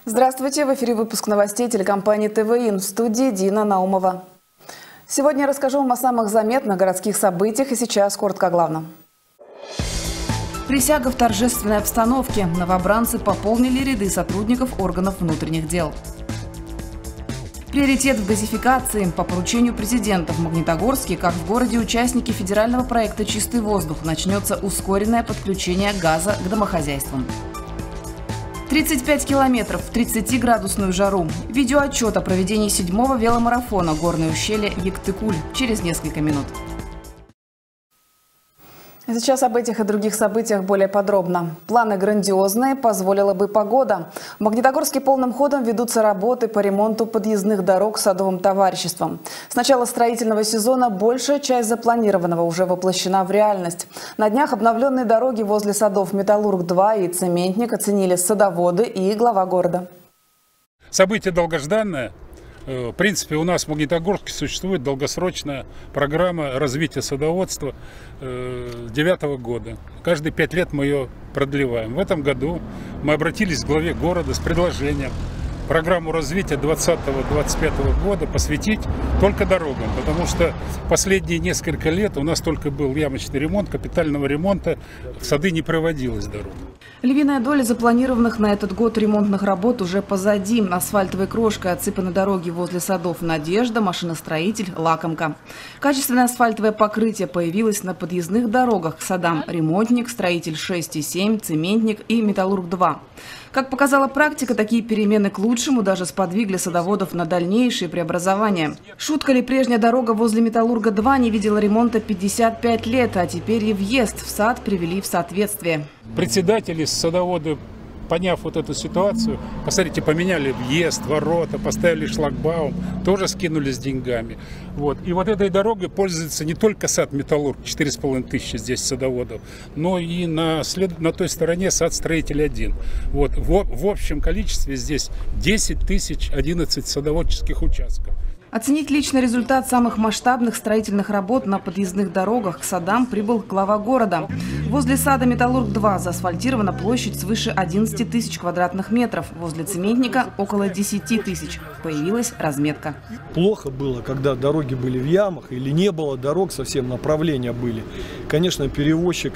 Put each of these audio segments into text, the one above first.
Здравствуйте! В эфире выпуск новостей телекомпании ТВИН. В студии Дина Наумова. Сегодня я расскажу вам о самых заметных городских событиях, и сейчас коротко о главном. Присяга в торжественной обстановке. Новобранцы пополнили ряды сотрудников органов внутренних дел. Приоритет в газификации. По поручению президента в Магнитогорске, как в городе участники федерального проекта «Чистый воздух», начнется ускоренное подключение газа к домохозяйствам. 35 километров в 30-градусную жару. Видеоотчет о проведении 7-го веломарафона «Горное ущелье Яктыкуль» через несколько минут. Сейчас об этих и других событиях более подробно. Планы грандиозные, позволила бы погода. В Магнитогорске полным ходом ведутся работы по ремонту подъездных дорог садовым товариществом. С начала строительного сезона большая часть запланированного уже воплощена в реальность. На днях обновленные дороги возле садов «Металлург-2» и «Цементник» оценили садоводы и глава города. Событие долгожданное. В принципе, у нас в Магнитогорске существует долгосрочная программа развития садоводства 2009 года. Каждые 5 лет мы ее продлеваем. В этом году мы обратились к главе города с предложением программу развития 2020-2025 года посвятить только дорогам, потому что последние несколько лет у нас только был ямочный ремонт, капитального ремонта, в сады не проводилась дорога. Львиная доля запланированных на этот год ремонтных работ уже позади. Асфальтовой крошкой отсыпаны дороги возле садов «Надежда», «Машиностроитель», «Лакомка». Качественное асфальтовое покрытие появилось на подъездных дорогах к садам «Ремонтник», «Строитель 6 и 7», «Цементник» и «Металлург-2». Как показала практика, такие перемены к лучшему даже сподвигли садоводов на дальнейшие преобразования. Шутка ли, прежняя дорога возле «Металлурга-2» не видела ремонта 55 лет, а теперь и въезд в сад привели в соответствие. Председатели, садоводы, поняв вот эту ситуацию, посмотрите, поменяли въезд, ворота, поставили шлагбаум, тоже скинулись деньгами. И вот этой дорогой пользуется не только сад «Металлург», 4500 здесь садоводов, но и на той стороне сад «Строитель 1». В общем количестве здесь 10 тысяч 11 садоводческих участков. Оценить личный результат самых масштабных строительных работ на подъездных дорогах к садам прибыл глава города. Возле сада «Металлург-2» заасфальтирована площадь свыше 11 тысяч квадратных метров. Возле «Цементника» около 10 тысяч. Появилась разметка. Плохо было, когда дороги были в ямах или не было дорог, совсем направления были. Конечно, перевозчик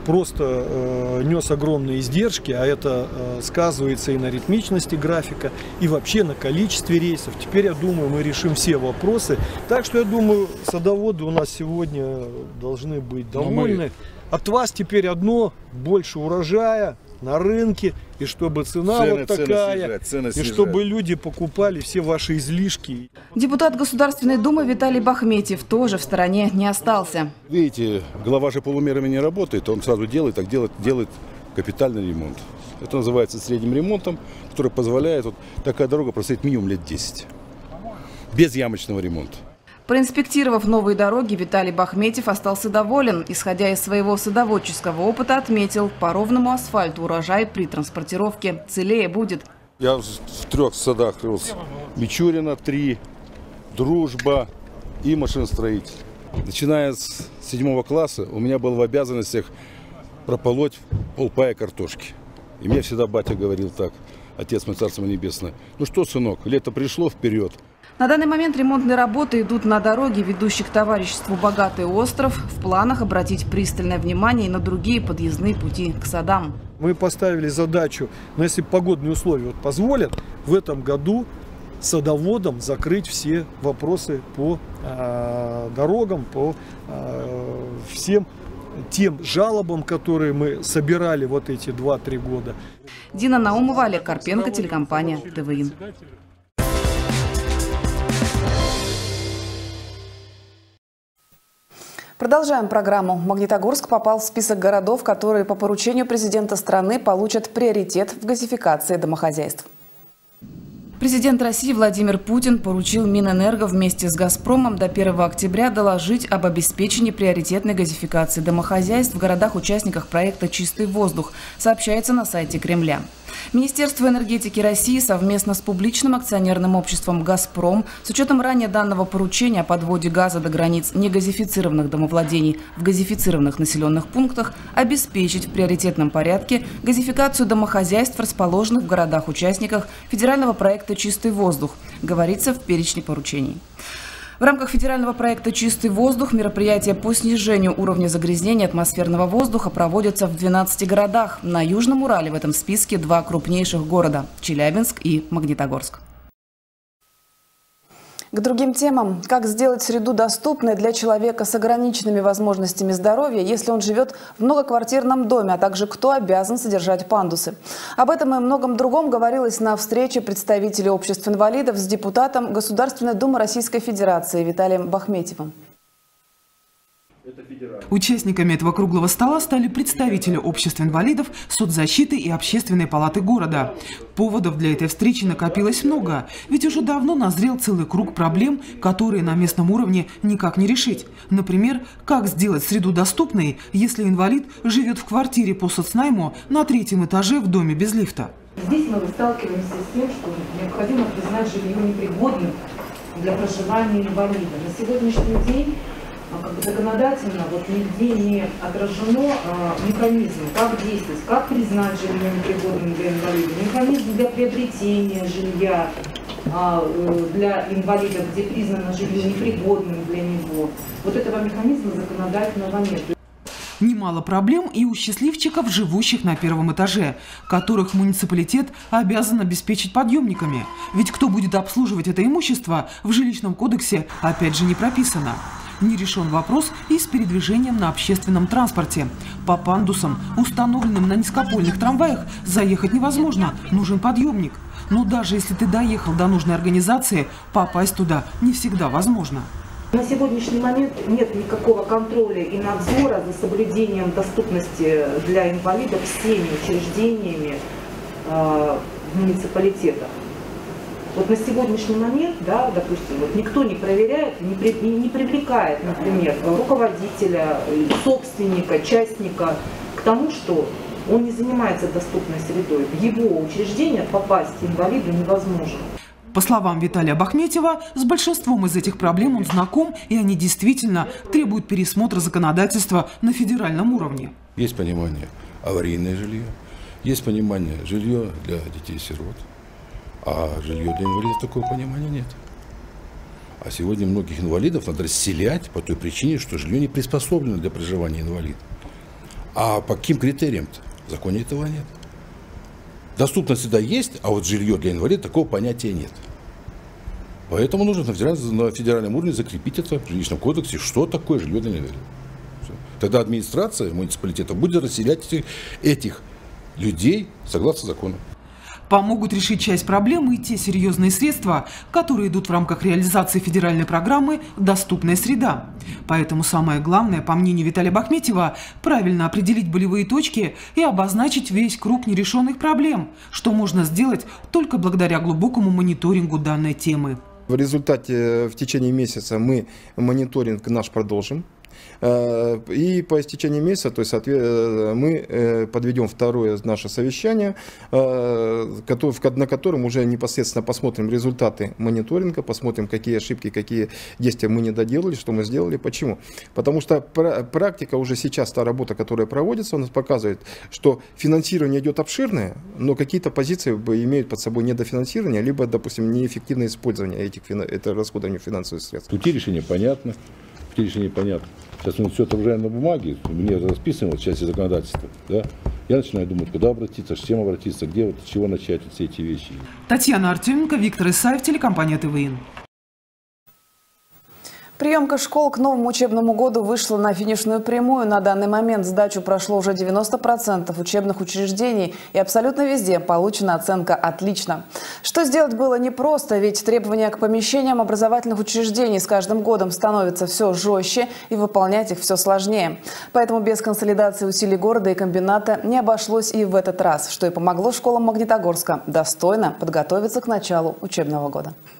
просто нес огромные издержки, а это сказывается и на ритмичности графика, и вообще на количестве рейсов. Теперь, я думаю, мы решим все вопросы. Так что, я думаю, садоводы у нас сегодня должны быть довольны. От вас теперь одно: больше урожая на рынке, и чтобы цена вот такая, и чтобы люди покупали все ваши излишки. Депутат Государственной Думы Виталий Бахметьев тоже в стороне не остался. Видите, голова же полумерами не работает, он сразу делает капитальный ремонт. Это называется средним ремонтом, который позволяет такая дорога простоять минимум лет 10, без ямочного ремонта. Проинспектировав новые дороги, Виталий Бахметьев остался доволен. Исходя из своего садоводческого опыта, отметил, по ровному асфальту урожай при транспортировке целее будет. Я в 3 садах рос: Мичурина 3, Дружба и Машиностроитель. Начиная с 7 класса у меня было в обязанностях прополоть полпая картошки. И мне всегда батя говорил так, отец мой, царство небесное: ну что, сынок, лето пришло, вперед. На данный момент ремонтные работы идут на дороге, ведущей к товариществу «Богатый остров». В планах обратить пристальное внимание и на другие подъездные пути к садам. Мы поставили задачу, но если погодные условия позволят, в этом году садоводам закрыть все вопросы по дорогам, по всем тем жалобам, которые мы собирали вот эти 2-3 года. Дина Наумова, Олег Карпенко, телекомпания ТВИН. Продолжаем программу. Магнитогорск попал в список городов, которые по поручению президента страны получат приоритет в газификации домохозяйств. Президент России Владимир Путин поручил Минэнерго вместе с «Газпромом» до 1 октября доложить об обеспечении приоритетной газификации домохозяйств в городах-участниках проекта «Чистый воздух», сообщается на сайте Кремля. Министерство энергетики России совместно с публичным акционерным обществом «Газпром» с учетом ранее данного поручения о подводе газа до границ негазифицированных домовладений в газифицированных населенных пунктах обеспечить в приоритетном порядке газификацию домохозяйств, расположенных в городах-участниках федерального проекта «Чистый воздух», говорится в перечне поручений. В рамках федерального проекта «Чистый воздух» мероприятия по снижению уровня загрязнения атмосферного воздуха проводятся в 12 городах. На Южном Урале в этом списке 2 крупнейших города – Челябинск и Магнитогорск. К другим темам. Как сделать среду доступной для человека с ограниченными возможностями здоровья, если он живет в многоквартирном доме, а также кто обязан содержать пандусы. Об этом и многом другом говорилось на встрече представителей обществ инвалидов с депутатом Государственной Думы Российской Федерации Виталием Бахметьевым. Участниками этого круглого стола стали представители обществ инвалидов, соцзащиты и общественной палаты города. Поводов для этой встречи накопилось много, ведь уже давно назрел целый круг проблем, которые на местном уровне никак не решить. Например, как сделать среду доступной, если инвалид живет в квартире по соцнайму на 3-м этаже в доме без лифта. Здесь мы сталкиваемся с тем, что необходимо признать жилье непригодным для проживания инвалида. На сегодняшний день законодательно нигде не отражено механизм, как действовать, как признать жилье непригодным для инвалида, механизм для приобретения жилья для инвалида, где признано жилье непригодным для него. Вот этого механизма законодательного нет. Немало проблем и у счастливчиков, живущих на 1-м этаже, которых муниципалитет обязан обеспечить подъемниками. Ведь кто будет обслуживать это имущество, в жилищном кодексе опять же не прописано. Не решен вопрос и с передвижением на общественном транспорте. По пандусам, установленным на низкопольных трамваях, заехать невозможно, нужен подъемник. Но даже если ты доехал до нужной организации, попасть туда не всегда возможно. На сегодняшний момент нет никакого контроля и надзора за соблюдением доступности для инвалидов всеми учреждениями муниципалитета. Вот на сегодняшний момент, допустим, никто не проверяет, не привлекает, например, руководителя, собственника, частника к тому, что он не занимается доступной средой. В его учреждение попасть инвалиду невозможно. По словам Виталия Бахметьева, с большинством из этих проблем он знаком, и они действительно требуют пересмотра законодательства на федеральном уровне. Есть понимание аварийное жилье, есть понимание жилье для детей-сирот. А жилье для инвалидов такого понимания нет. А сегодня многих инвалидов надо расселять по той причине, что жилье не приспособлено для проживания инвалида. А по каким критериям-то? В законе этого нет. Доступность всегда есть, а вот жилье для инвалида такого понятия нет. Поэтому нужно на федеральном уровне закрепить это в жилищном кодексе, что такое жилье для инвалидов. Все. Тогда администрация муниципалитета будет расселять этих людей согласно закону. Помогут решить часть проблемы и те серьезные средства, которые идут в рамках реализации федеральной программы «Доступная среда». Поэтому самое главное, по мнению Виталия Бахметьева, правильно определить болевые точки и обозначить весь круг нерешенных проблем, что можно сделать только благодаря глубокому мониторингу данной темы. В результате в течение месяца мы мониторинг наш продолжим. И по истечении месяца, то есть, мы подведем второе наше совещание, на котором уже непосредственно посмотрим результаты мониторинга, посмотрим, какие ошибки, какие действия мы не доделали, что мы сделали, почему. Потому что практика уже сейчас, та работа, которая проводится, у нас показывает, что финансирование идет обширное, но какие-то позиции имеют под собой недофинансирование, либо, допустим, неэффективное использование это расходование финансовых средств. Пути решения понятны. Сейчас мы все отражаем на бумаге, мне расписано в части законодательства. Да? Я начинаю думать, куда обратиться, с чем обратиться, где, с чего начать все эти вещи. Татьяна Артеменко, Виктор Исаев, телекомпания ТВН. Приемка школ к новому учебному году вышла на финишную прямую. На данный момент сдачу прошло уже 90% учебных учреждений. И абсолютно везде получена оценка «отлично». Что сделать было непросто, ведь требования к помещениям образовательных учреждений с каждым годом становятся все жестче и выполнять их все сложнее. Поэтому без консолидации усилий города и комбината не обошлось и в этот раз, что и помогло школам Магнитогорска достойно подготовиться к началу учебного года.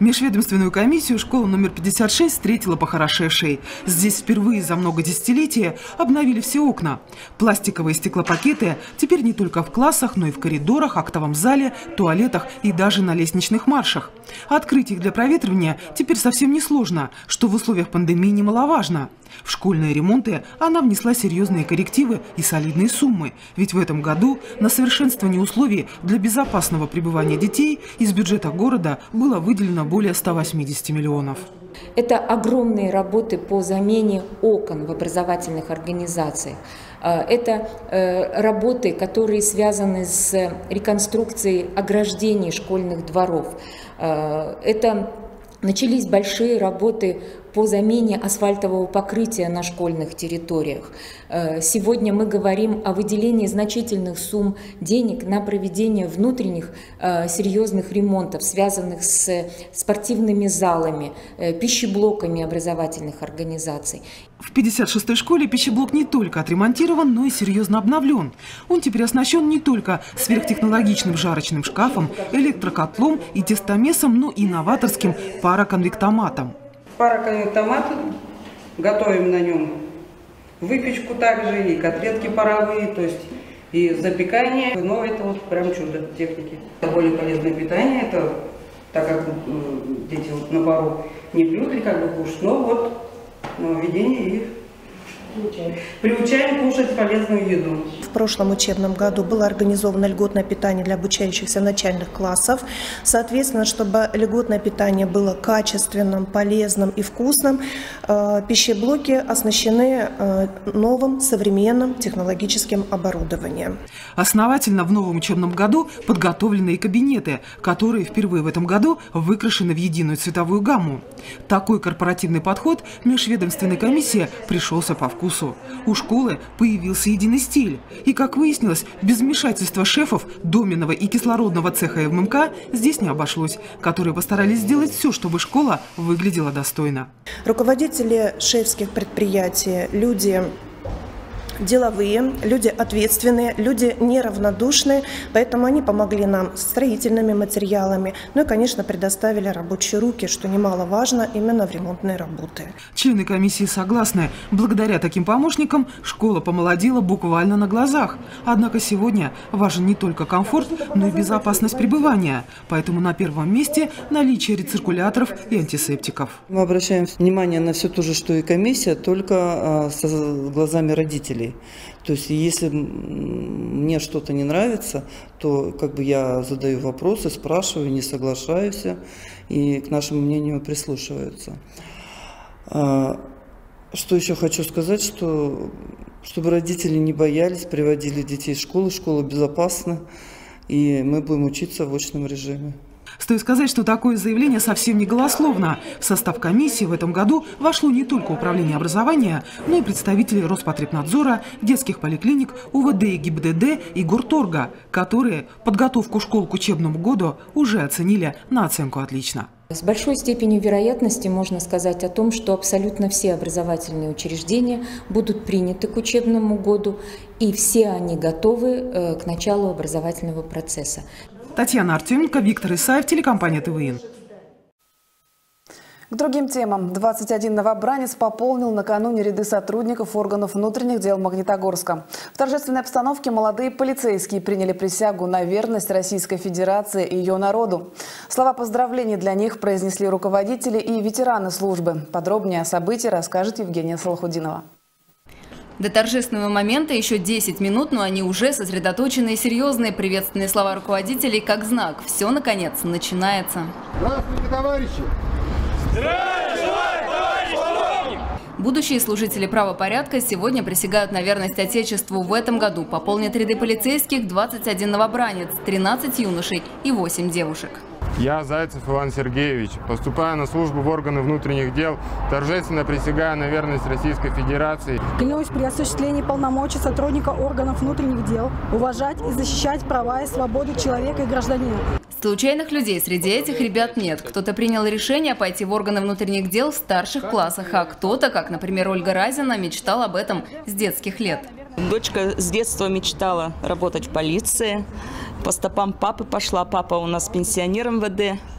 Межведомственную комиссию школа номер 56 встретила похорошевшей. Здесь впервые за много десятилетий обновили все окна. Пластиковые стеклопакеты теперь не только в классах, но и в коридорах, актовом зале, туалетах и даже на лестничных маршах. Открыть их для проветривания теперь совсем несложно, что в условиях пандемии немаловажно. В школьные ремонты она внесла серьезные коррективы и солидные суммы. Ведь в этом году на совершенствование условий для безопасного пребывания детей из бюджета города было выделено более 180 миллионов. Это огромные работы по замене окон в образовательных организациях. Это работы, которые связаны с реконструкцией ограждений школьных дворов. Это начались большие работы по замене асфальтового покрытия на школьных территориях. Сегодня мы говорим о выделении значительных сумм денег на проведение внутренних серьезных ремонтов, связанных с спортивными залами, пищеблоками образовательных организаций. В 56-й школе пищеблок не только отремонтирован, но и серьезно обновлен. Он теперь оснащен не только сверхтехнологичным жарочным шкафом, электрокотлом и тестомесом, но и новаторским пароконвектоматом. Пароконвектомат, готовим на нем выпечку также, и котлетки паровые, то есть и запекание. Но это вот прям чудо техники. Это более полезное питание, это так как дети вот на пару не привыкли как бы кушать, но вот нововведение и приучаем кушать полезную еду. В прошлом учебном году было организовано льготное питание для обучающихся начальных классов. Соответственно, чтобы льготное питание было качественным, полезным и вкусным, пищеблоки оснащены новым современным технологическим оборудованием. Основательно в новом учебном году подготовлены и кабинеты, которые впервые в этом году выкрашены в единую цветовую гамму. Такой корпоративный подход межведомственной комиссии пришелся по вкусу. У школы появился единый стиль. И, как выяснилось, без вмешательства шефов доменного и кислородного цеха ММК здесь не обошлось, которые постарались сделать все, чтобы школа выглядела достойно. Руководители шефских предприятий – люди деловые, люди ответственные, люди неравнодушные, поэтому они помогли нам строительными материалами, ну и, конечно, предоставили рабочие руки, что немаловажно именно в ремонтные работы. Члены комиссии согласны, благодаря таким помощникам школа помолодела буквально на глазах. Однако сегодня важен не только комфорт, но и безопасность пребывания, поэтому на первом месте наличие рециркуляторов и антисептиков. Мы обращаем внимание на все то же, что и комиссия, только с глазами родителей. То есть, если мне что-то не нравится, то как бы я задаю вопросы, спрашиваю, не соглашаюсь, и к нашему мнению прислушиваются. Что еще хочу сказать, что чтобы родители не боялись, приводили детей в школу, школа безопасна, и мы будем учиться в очном режиме. Стоит сказать, что такое заявление совсем не голословно. В состав комиссии в этом году вошло не только управление образования, но и представители Роспотребнадзора, детских поликлиник, УВД и ГИБДД и Горторга, которые подготовку школ к учебному году уже оценили на оценку «отлично». С большой степенью вероятности можно сказать о том, что абсолютно все образовательные учреждения будут приняты к учебному году, и все они готовы к началу образовательного процесса. Татьяна Артеменко, Виктор Исаев, телекомпания ТВН. К другим темам. 21 новобранец пополнил накануне ряды сотрудников органов внутренних дел Магнитогорска. В торжественной обстановке молодые полицейские приняли присягу на верность Российской Федерации и ее народу. Слова поздравлений для них произнесли руководители и ветераны службы. Подробнее о событии расскажет Евгения Салахудинова. До торжественного момента еще 10 минут, но они уже сосредоточены и серьезные. Приветственные слова руководителей как знак. Все, наконец, начинается. Здравствуйте, товарищи! Здравствуйте, товарищ! Будущие служители правопорядка сегодня присягают на верность Отечеству. В этом году пополнят ряды полицейских 21 новобранец, 13 юношей и 8 девушек. Я, Зайцев Иван Сергеевич, поступая на службу в органы внутренних дел, торжественно присягаю на верность Российской Федерации. Клянусь при осуществлении полномочий сотрудника органов внутренних дел уважать и защищать права и свободы человека и гражданина. Случайных людей среди этих ребят нет. Кто-то принял решение пойти в органы внутренних дел в старших классах, а кто-то, как, например, Ольга Разина, мечтал об этом с детских лет. Дочка с детства мечтала работать в полиции. По стопам папы пошла. Папа у нас пенсионер МВД.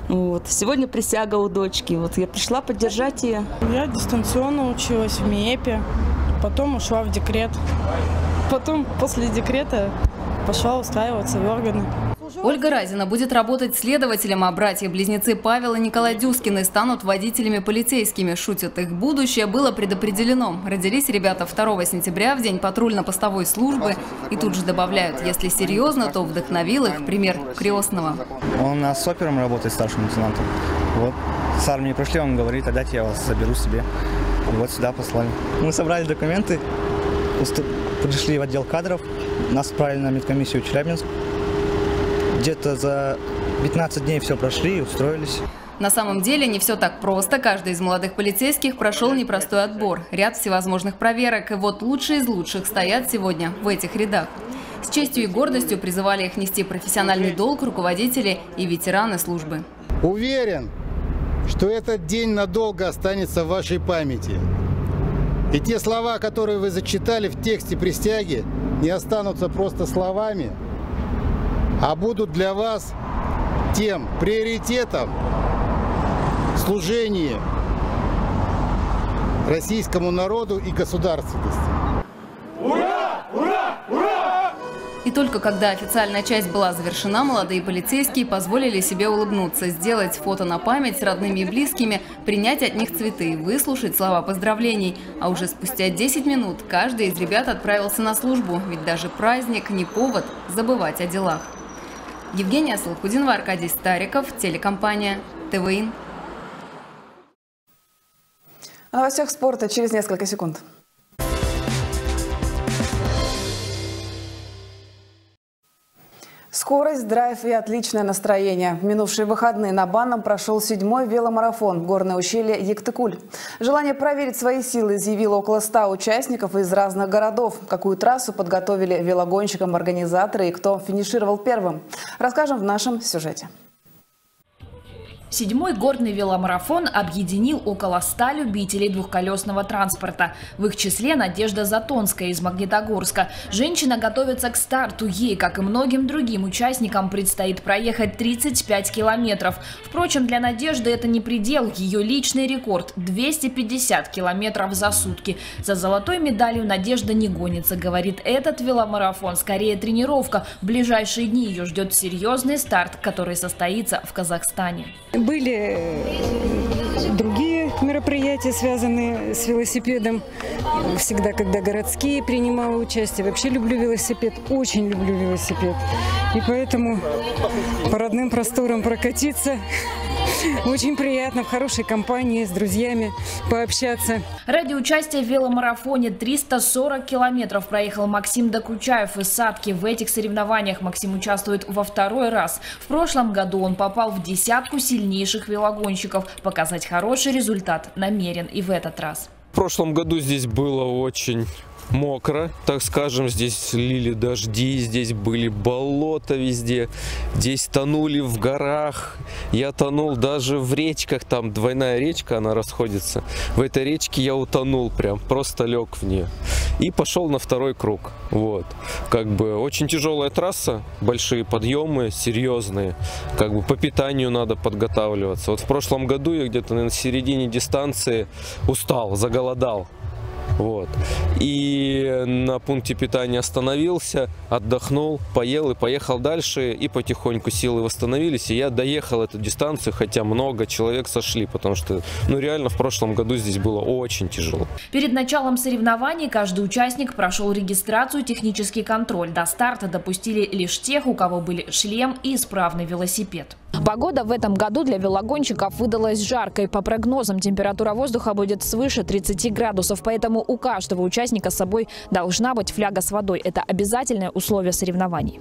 Вот. Сегодня присяга у дочки. Вот я пришла поддержать ее. Я дистанционно училась в МИЭПе, потом ушла в декрет. Потом после декрета пошла устраиваться в органы. Ольга Разина будет работать следователем, а братья-близнецы Павел и Николай Дюскины станут водителями-полицейскими. Шутят, их будущее было предопределено. Родились ребята 2 сентября, в день патрульно-постовой службы. И тут же добавляют, если серьезно, то вдохновил их пример крестного. Он у нас с опером работает, старшим лейтенантом. Вот с армии пришли, он говорит, отдайте, я вас заберу себе. И вот сюда послали. Мы собрали документы, пришли в отдел кадров, нас отправили на медкомиссию в Челябинск. Где-то за 15 дней все прошли и устроились. На самом деле не все так просто. Каждый из молодых полицейских прошел непростой отбор. Ряд всевозможных проверок. И вот лучшие из лучших стоят сегодня в этих рядах. С честью и гордостью призывали их нести профессиональный долг руководители и ветераны службы. Уверен, что этот день надолго останется в вашей памяти. И те слова, которые вы зачитали в тексте присяги, не останутся просто словами, а будут для вас тем приоритетом в служении российскому народу и государственности. Ура! Ура! Ура! И только когда официальная часть была завершена, молодые полицейские позволили себе улыбнуться, сделать фото на память с родными и близкими, принять от них цветы, выслушать слова поздравлений. А уже спустя 10 минут каждый из ребят отправился на службу, ведь даже праздник не повод забывать о делах. Евгения Салахудинова, Аркадий Стариков, телекомпания ТВИН. О новостях спорта через несколько секунд. Скорость, драйв и отличное настроение. В минувшие выходные на Банном прошел 7-й веломарафон «Горное ущелье Ектыкуль». Желание проверить свои силы изъявило около 100 участников из разных городов. Какую трассу подготовили велогонщикам организаторы и кто финишировал первым, расскажем в нашем сюжете. 7-й горный веломарафон объединил около 100 любителей двухколесного транспорта. В их числе Надежда Затонская из Магнитогорска. Женщина готовится к старту. Ей, как и многим другим участникам, предстоит проехать 35 километров. Впрочем, для Надежды это не предел. Ее личный рекорд – 250 километров за сутки. За золотой медалью Надежда не гонится. Говорит, этот веломарафон скорее тренировка. В ближайшие дни ее ждет серьезный старт, который состоится в Казахстане. Были другие мероприятия, связанные с велосипедом. Всегда, когда городские принимала участие. Вообще люблю велосипед, очень люблю велосипед. И поэтому по родным просторам прокатиться очень приятно, в хорошей компании, с друзьями пообщаться. Ради участия в веломарафоне 340 километров проехал Максим Докучаев из Сатки. В этих соревнованиях Максим участвует во 2-й раз. В прошлом году он попал в 10-ку сильнейших велогонщиков. Показать хороший результат намерен и в этот раз. В прошлом году здесь было очень мокро, так скажем, здесь лили дожди, здесь были болота везде, здесь тонули в горах, я тонул даже в речках, там двойная речка, она расходится, в этой речке я утонул прям, просто лег в нее и пошел на 2-й круг, вот, как бы очень тяжелая трасса, большие подъемы, серьезные, как бы по питанию надо подготавливаться, вот в прошлом году я где-то на середине дистанции устал, заголодал. Вот. И на пункте питания остановился, отдохнул, поел и поехал дальше. И потихоньку силы восстановились. И я доехал эту дистанцию, хотя много человек сошли, потому что реально в прошлом году здесь было очень тяжело. Перед началом соревнований каждый участник прошел регистрацию, технический контроль. До старта допустили лишь тех, у кого были шлем и исправный велосипед. Погода в этом году для велогонщиков выдалась жаркой. По прогнозам, температура воздуха будет свыше 30 градусов. Поэтому у каждого участника с собой должна быть фляга с водой. Это обязательное условие соревнований.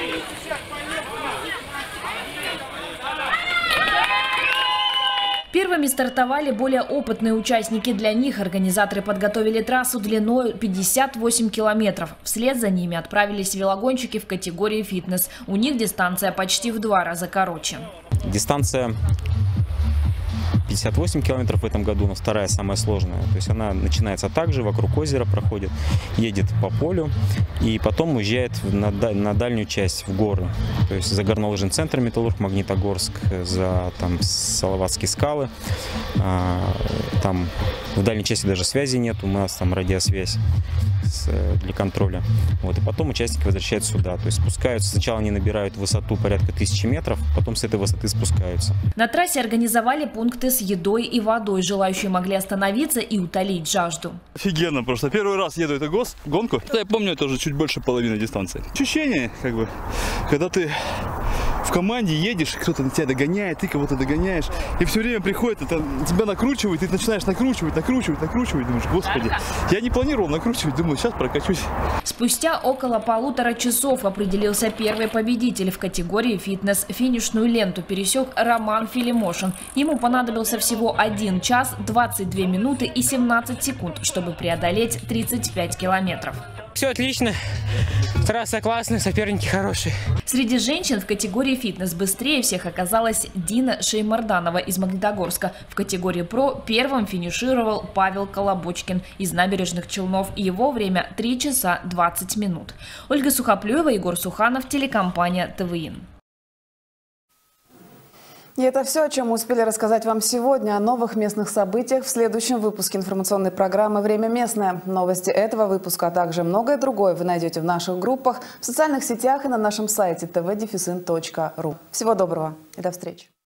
Первыми стартовали более опытные участники. Для них организаторы подготовили трассу длиной 58 километров. Вслед за ними отправились велогонщики в категории фитнес. У них дистанция почти в 2 раза короче. Дистанция 58 километров в этом году, но вторая самая сложная. То есть она начинается также, вокруг озера проходит, едет по полю и потом уезжает на дальнюю часть, в горы. То есть за горнолыжный центр Металлург, Магнитогорск, за там Салаватские скалы. Там в дальней части даже связи нет, у нас там радиосвязь для контроля. Вот, и потом участники возвращаются сюда. То есть спускаются, сначала они набирают высоту порядка 1000 метров, потом с этой высоты спускаются. На трассе организовали пункты с едой и водой. Желающие могли остановиться и утолить жажду. Офигенно, просто первый раз еду эту гонку. Я помню, это уже чуть больше половины дистанции. Ощущение, как бы, когда ты в команде едешь, кто-то на тебя догоняет, ты кого-то догоняешь, и все время приходит, это тебя накручивает, ты начинаешь накручивать, думаешь, господи, я не планировал накручивать, думаю, сейчас прокачусь. Спустя около 1,5 часов определился первый победитель в категории фитнес. Финишную ленту пересек Роман Филимошин. Ему понадобился всего 1 час 22 минуты и 17 секунд, чтобы преодолеть 35 километров. Все отлично, трасса классная, соперники хорошие. Среди женщин в категории фитнес быстрее всех оказалась Дина Шеймарданова из Магнитогорска. В категории про первым финишировал Павел Колобочкин из Набережных Челнов. Его время 3 часа 20 минут. Ольга Сухоплюева, Егор Суханов, телекомпания ТВИН. И это все, о чем мы успели рассказать вам сегодня. О новых местных событиях в следующем выпуске информационной программы «Время местное». Новости этого выпуска, а также многое другое вы найдете в наших группах, в социальных сетях и на нашем сайте tv-in.ru. Всего доброго и до встречи.